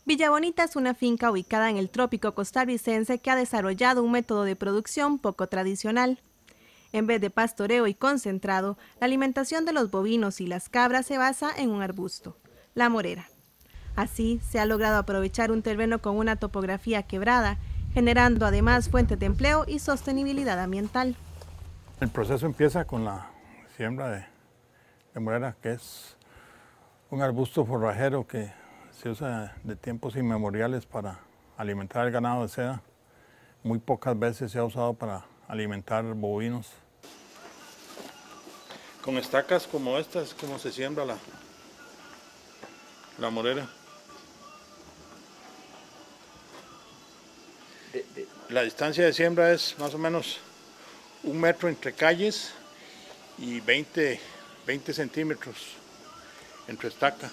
Villa Bonita es una finca ubicada en el trópico costarricense que ha desarrollado un método de producción poco tradicional. En vez de pastoreo y concentrado, la alimentación de los bovinos y las cabras se basa en un arbusto, la morera. Así, se ha logrado aprovechar un terreno con una topografía quebrada, generando además fuentes de empleo y sostenibilidad ambiental. El proceso empieza con la siembra de morera, que es un arbusto forrajero que se usa de tiempos inmemoriales para alimentar el ganado de seda. Muy pocas veces se ha usado para alimentar bovinos. Con estacas como estas es como se siembra la morera. La distancia de siembra es más o menos 1 metro entre calles y 20 centímetros entre estaca.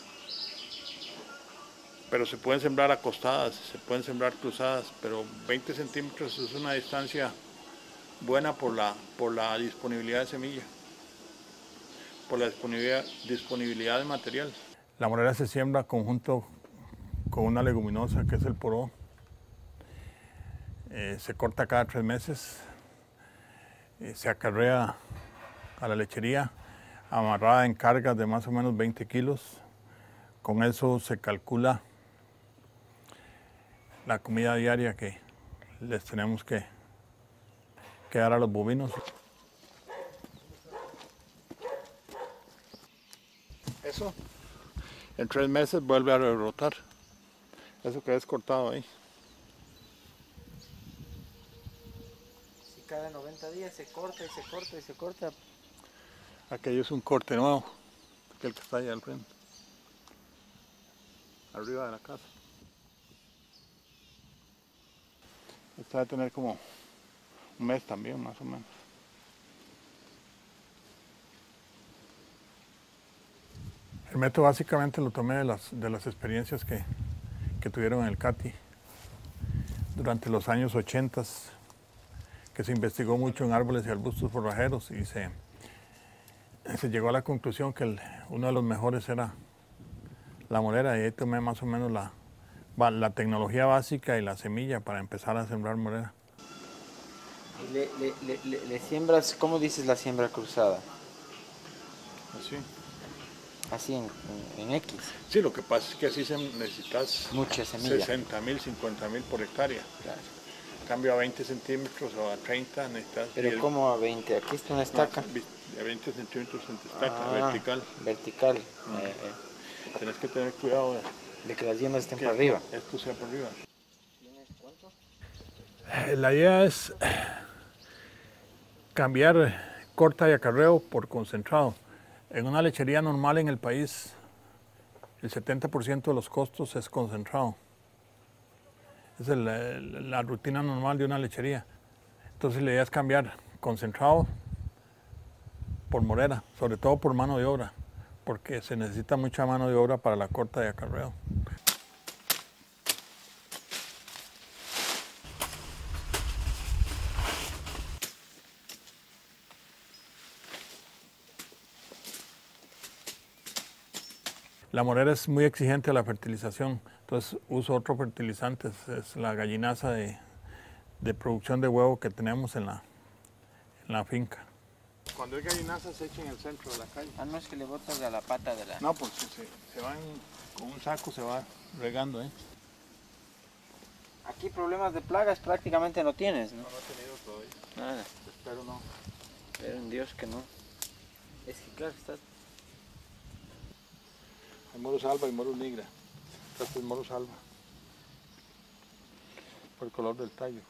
Pero se pueden sembrar acostadas, se pueden sembrar cruzadas, pero 20 centímetros es una distancia buena por la disponibilidad de semilla, por la disponibilidad de material. La morera se siembra conjunto con una leguminosa que es el poró. Se corta cada 3 meses, se acarrea a la lechería amarrada en cargas de más o menos 20 kilos. Con eso se calcula la comida diaria que les tenemos que dar a los bovinos. Eso en 3 meses vuelve a rebrotar. Eso que es cortado ahí. Si cada 90 días se corta y se corta y se corta. Aquello es un corte nuevo, aquel que está allá al frente, arriba de la casa. Esta debe tener como 1 mes también, más o menos. El método básicamente lo tomé de las experiencias que tuvieron en el CATI durante los años 80, que se investigó mucho en árboles y arbustos forrajeros y se llegó a la conclusión que uno de los mejores era la morera, y ahí tomé más o menos la tecnología básica y la semilla para empezar a sembrar morera. Le siembras, ¿cómo dices la siembra cruzada? Así. Así en X. Sí, lo que pasa es que así necesitas Mucha semilla. 60.000, 50.000 por hectárea. Claro. En cambio a 20 centímetros o a 30 necesitas... Pero ¿cómo a 20? Aquí está una estaca. A 20 centímetros en estaca, vertical. Vertical. Tenés que tener cuidado de que las yemas estén para arriba. Esto sea para arriba. ¿Tienes cuánto? La idea es cambiar corta y acarreo por concentrado. En una lechería normal en el país, el 70% de los costos es concentrado. Es la rutina normal de una lechería. Entonces la idea es cambiar concentrado por morera, sobre todo por mano de obra, porque se necesita mucha mano de obra para la corta y acarreo. La morera es muy exigente a la fertilización, entonces uso otro fertilizante, es la gallinaza de producción de huevo que tenemos en la finca. Cuando hay gallinaza se echa en el centro de la calle. Ah, no es que le botas a la pata de la... No, porque se van con un saco, se va regando. Aquí problemas de plagas prácticamente no tienes, ¿no? No he tenido todavía. Nada. Espero no. Pero en Dios que no. Es que claro, está... Hay moros alba y moros negra. Este es moros alba. Por el color del tallo.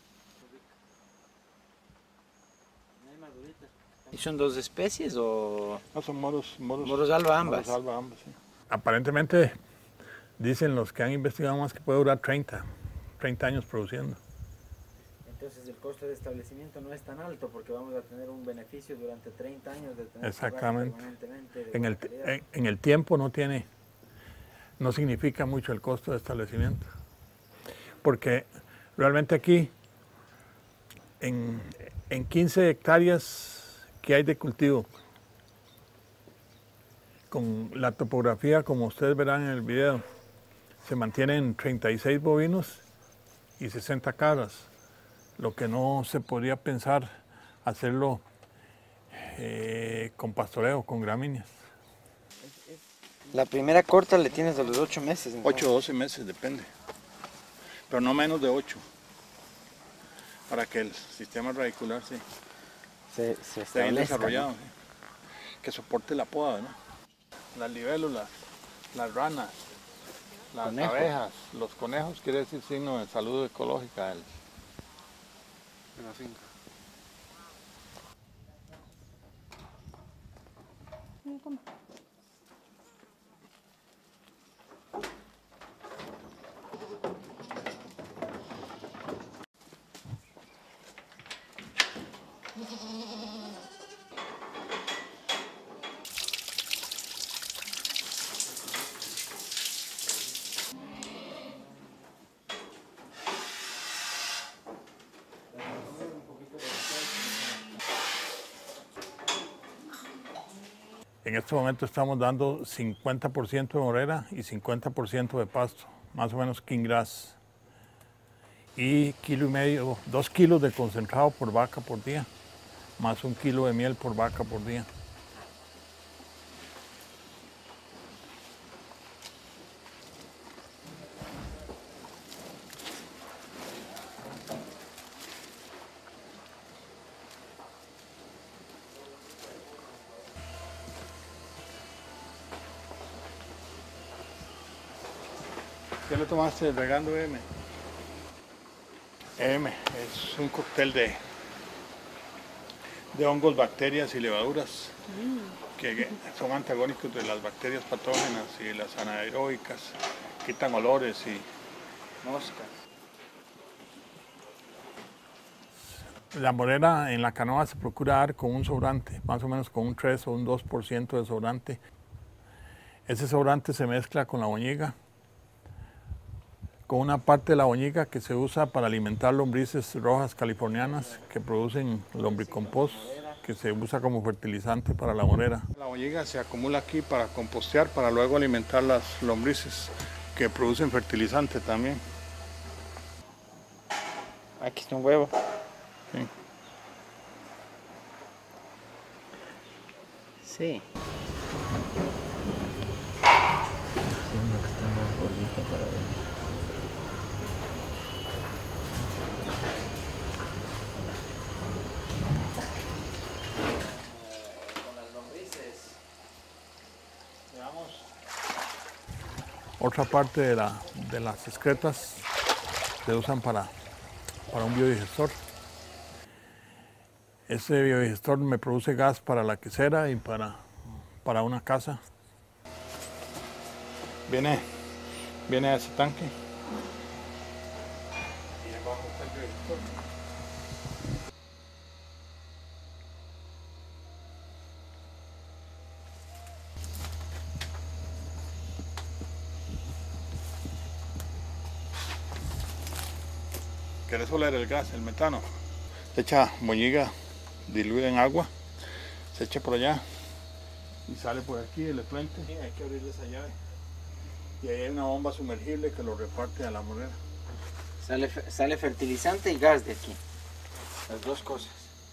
¿Y son dos especies o...? No, son moros alba ambas. Moros alba ambas, sí. Aparentemente dicen los que han investigado más que puede durar 30 años produciendo. Entonces el costo de establecimiento no es tan alto porque vamos a tener un beneficio durante 30 años de tener... Exactamente. De en el tiempo no significa mucho el costo de establecimiento. Porque realmente aquí, en 15 hectáreas que hay de cultivo, con la topografía como ustedes verán en el video, Se mantienen 36 bovinos y 60 cabras, lo que no se podría pensar hacerlo con pastoreo, con gramíneas. La primera corta le tienes de los 8 meses. 8 o 12 meses, depende, pero no menos de 8, para que el sistema radicular se esté bien desarrollado, ¿no? Que soporte la poda, ¿no? Las libélulas, las ranas, las abejas, los conejos, quiere decir signo de salud ecológica de la finca. En este momento estamos dando 50% de morera y 50% de pasto, más o menos king grass. Y 1,5 kilos, 2 kilos de concentrado por vaca por día, más 1 kilo de miel por vaca por día. ¿Qué le tomaste regando M? M es un cóctel de hongos, bacterias y levaduras que son antagónicos de las bacterias patógenas y las anaeróbicas, quitan olores y moscas. La morera en la canoa se procura dar con un sobrante, más o menos con un 3 o un 2% de sobrante. Ese sobrante se mezcla con la boñiga, con una parte de la boñiga que se usa para alimentar lombrices rojas californianas que producen lombricompost, que se usa como fertilizante para la morera. La boñiga se acumula aquí para compostear, para luego alimentar las lombrices que producen fertilizante también. Aquí está un huevo. Sí. Sí. Otra parte de las excretas se usan para un biodigestor. Ese biodigestor me produce gas para la quesera y para una casa. Viene a ese tanque. Y abajo está el biodigestor. ¿Querés oler el gas, el metano? Se echa boñiga diluida en agua, se echa por allá y sale por aquí el efluente. Sí, hay que abrirle esa llave. Y ahí hay una bomba sumergible que lo reparte a la morera. Sale fertilizante y gas de aquí. Las dos cosas.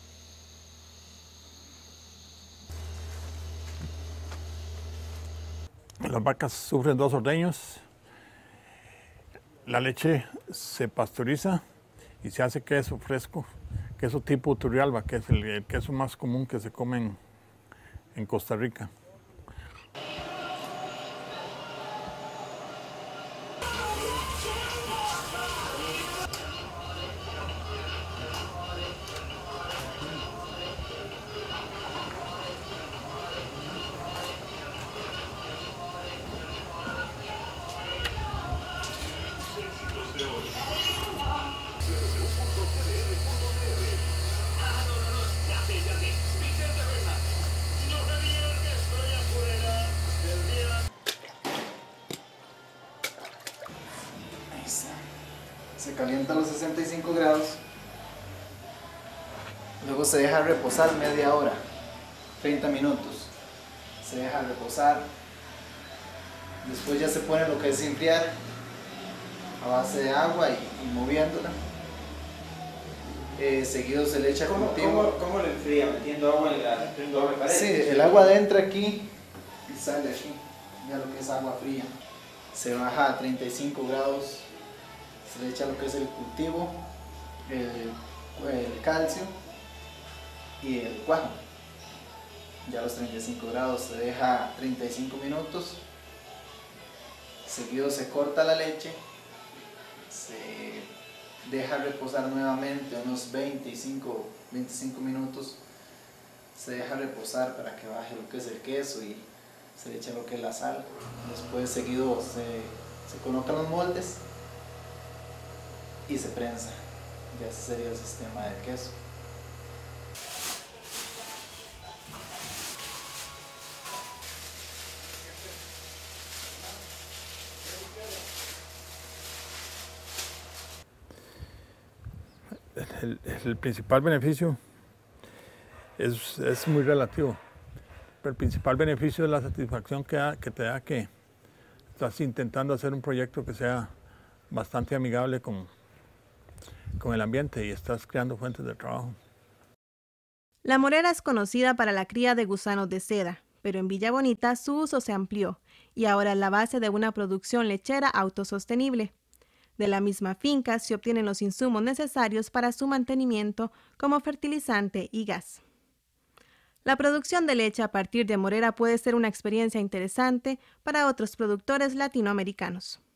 Las vacas sufren 2 ordeños. La leche se pasteuriza y se hace queso fresco, queso tipo Turrialba, que es el queso más común que se come en Costa Rica. Se calienta a los 65 grados, luego se deja reposar media hora, 30 minutos, se deja reposar, después ya se pone lo que es enfriar a base de agua y moviéndola. Seguido se le echa cultivo. ¿Cómo lo enfría? ¿Metiendo agua en la doble pared? Sí, el agua entra aquí y sale aquí, ya lo que es agua fría. Se baja a 35 grados, se le echa lo que es el cultivo, el calcio y el cuajo. Ya a los 35 grados se deja 35 minutos, seguido se corta la leche, se deja reposar nuevamente unos 25 minutos, se deja reposar para que baje lo que es el queso y se le echa lo que es la sal. Después seguido se colocan los moldes y se prensa. Ya ese sería el sistema del queso. El principal beneficio es muy relativo, pero el principal beneficio es la satisfacción que te da que estás intentando hacer un proyecto que sea bastante amigable con el ambiente y estás creando fuentes de trabajo. La Morera es conocida para la cría de gusanos de seda, pero en Villa Bonita su uso se amplió y ahora es la base de una producción lechera autosostenible. De la misma finca se obtienen los insumos necesarios para su mantenimiento, como fertilizante y gas. La producción de leche a partir de Morera puede ser una experiencia interesante para otros productores latinoamericanos.